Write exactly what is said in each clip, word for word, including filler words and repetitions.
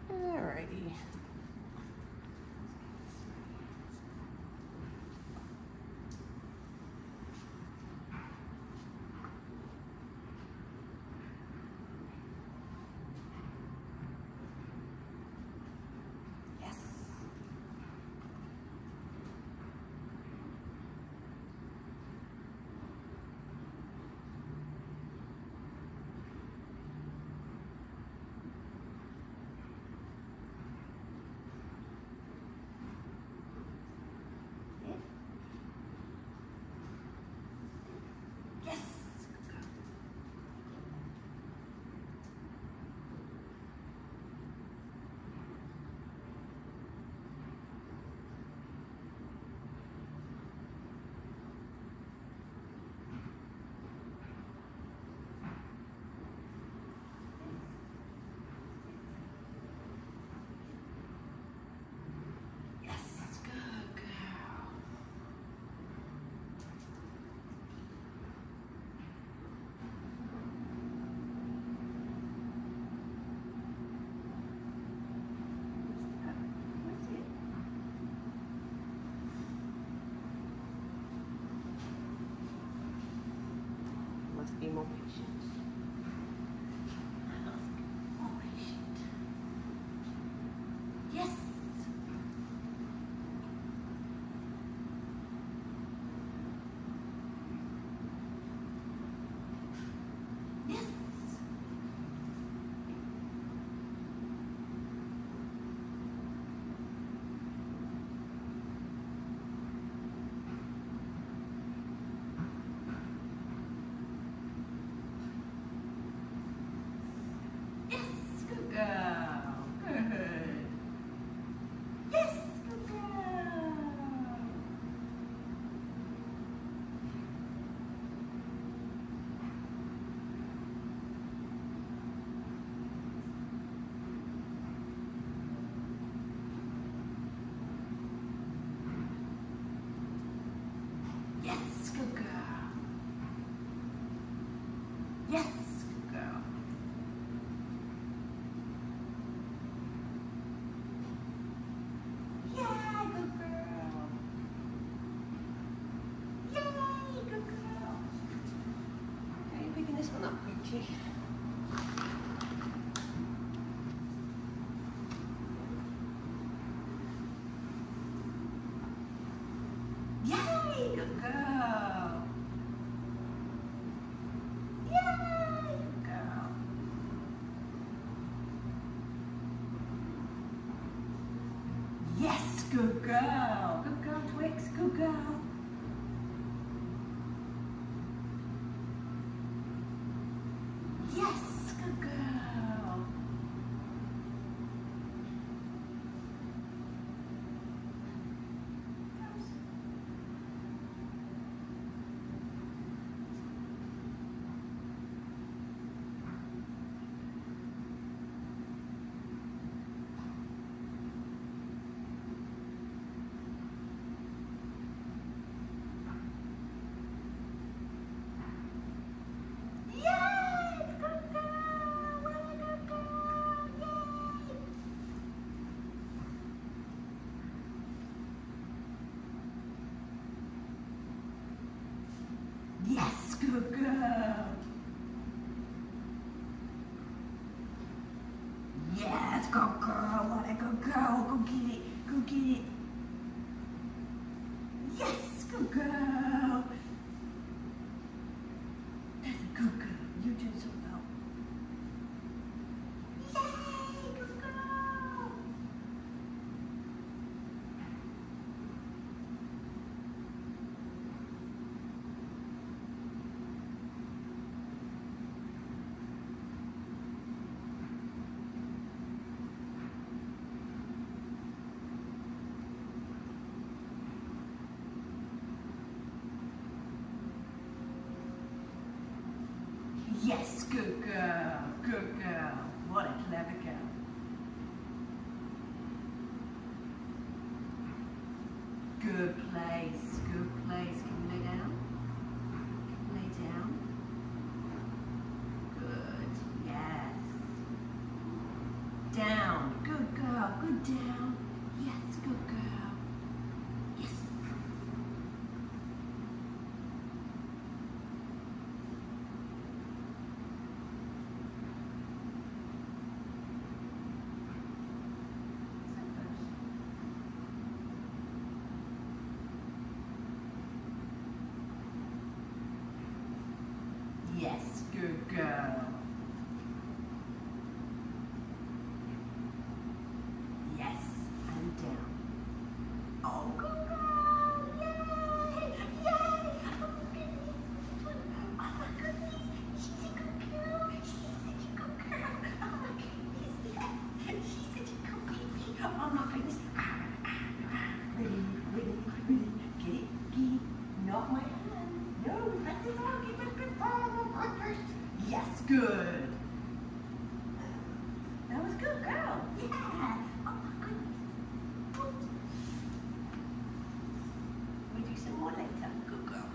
Alrighty. Be more patient. More patient. Yes. Yes. Yes, good girl. Yes, good girl. Yeah, good girl. Yay, good girl. Okay, picking this one up quickly. Yay, good girl. Yay, good girl. Yes, good girl. Good girl, Twix, good girl. Yes, good girl. Yes, good girl. Yes, good girl. What a good girl. Go get it. Go get it. Yes, good girl. That's a good girl. You're doing so well. Yay, good girl. Yes, good girl, good girl. What a clever girl. Good place, good place. Can you lay down? Can you lay down? Good, yes. Down, good girl. Good down. Yes, good girl. Yes. Yes, good girl. Yes, and down. Oh, good girl. Yay! Yay! Oh my goodness. Oh my goodness. She's a good girl. She's such a good girl. Oh my goodness. Yes. She's such a good baby. Oh my goodness. Ah, ah, ah. Ready, ready, ready. Get it, get it. Not my hands. No, let this all give it a good fall. Yes, good. That was good, girl. Yeah. Oh my goodness. We do some more later. Good girl.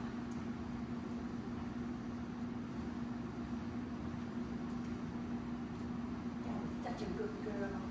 That was such a good girl.